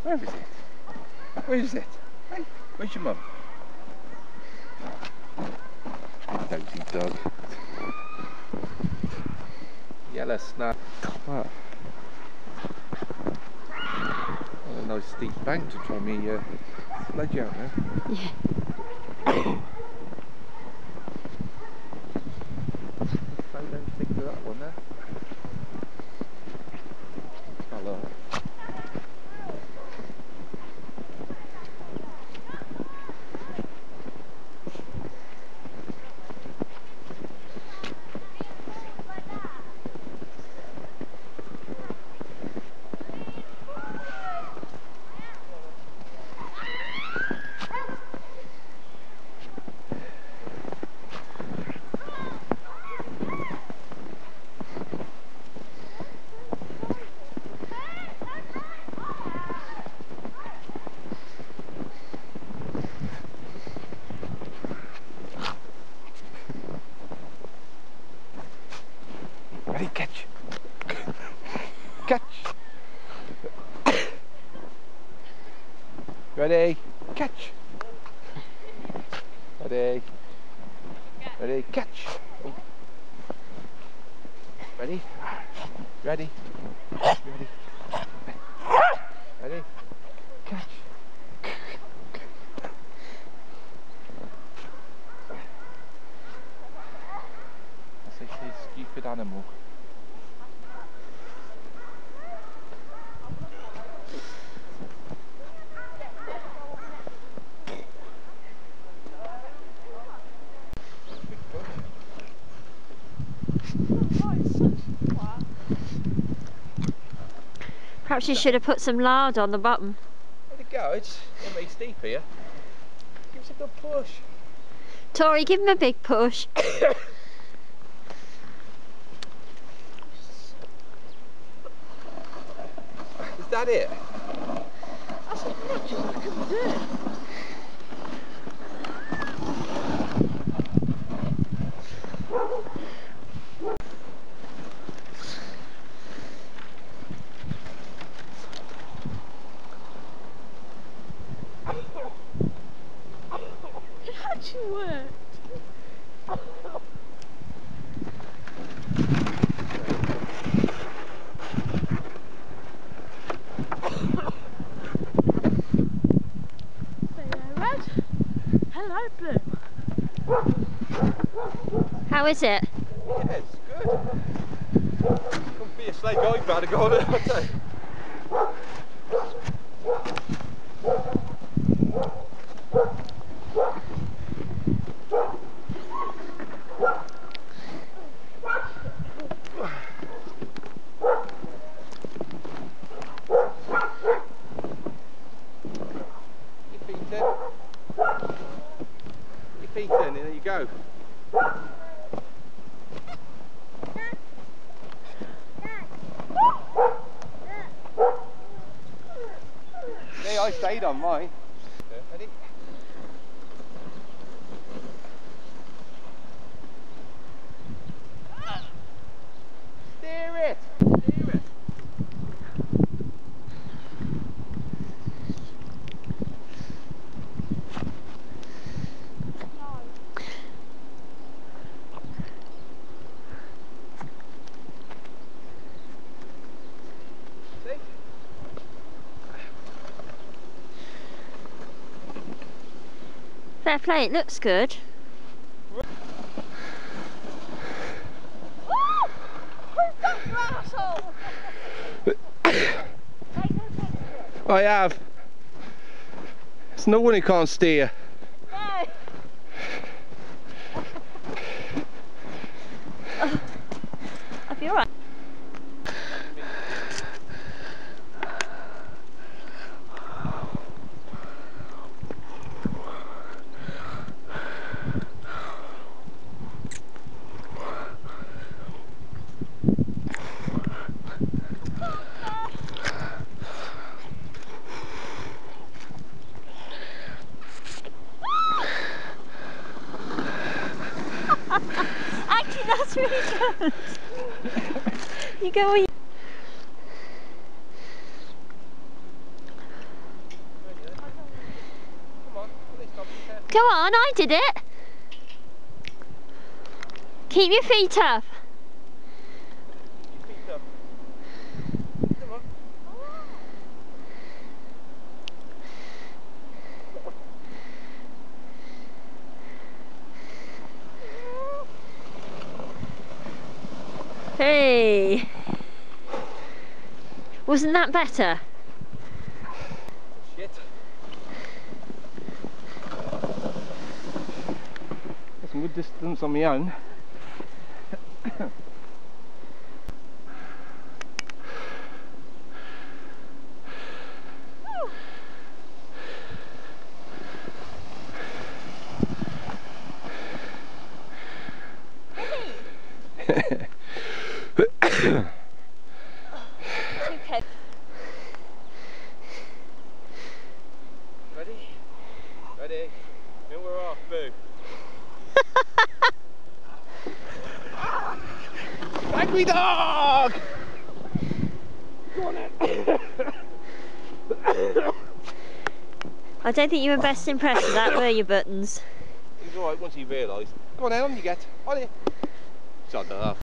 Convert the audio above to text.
Where is it? Where is it? Hey, where's your mum? Dozy dog. Yellow snap. Wow. What a nice steep bank to try me sledge out there. Yeah. So don't stick to that one there. Hello. Ready, catch. Catch. Ready, catch. Ready. Ready, catch. Oh. Ready. Ready. Ready. Ready. Catch. As they say, stupid animal. Perhaps you should have put some lard on the bottom. Let it go, it's not very steep here. Give us a good push. Tori, give him a big push. Is that it? That's as much as I can do. It actually worked. Red. Hello, Blue. How is it? Yeah, it's good. Couldn't be a sleigh going bad to go on it, I'll tell you. Your feet in. Your feet in, and there you go. Hey, I stayed on mine. Ready? Steer it! Steer it! See? Fair play, it looks good. I have. It's no one who can't steer. No. I feel right. Actually, that's really good. You go. Go on, I did it. Keep your feet up. Feet up. Come on. Hey. Wasn't that better? Shit. Got some good distance on my own. Ready? Ready? Then we're off, boo. Angry dog! Go on then. I don't think you were best impressed with that, were you, Buttons? He's alright once he realised. Go on then, on you get. On it. Shut up.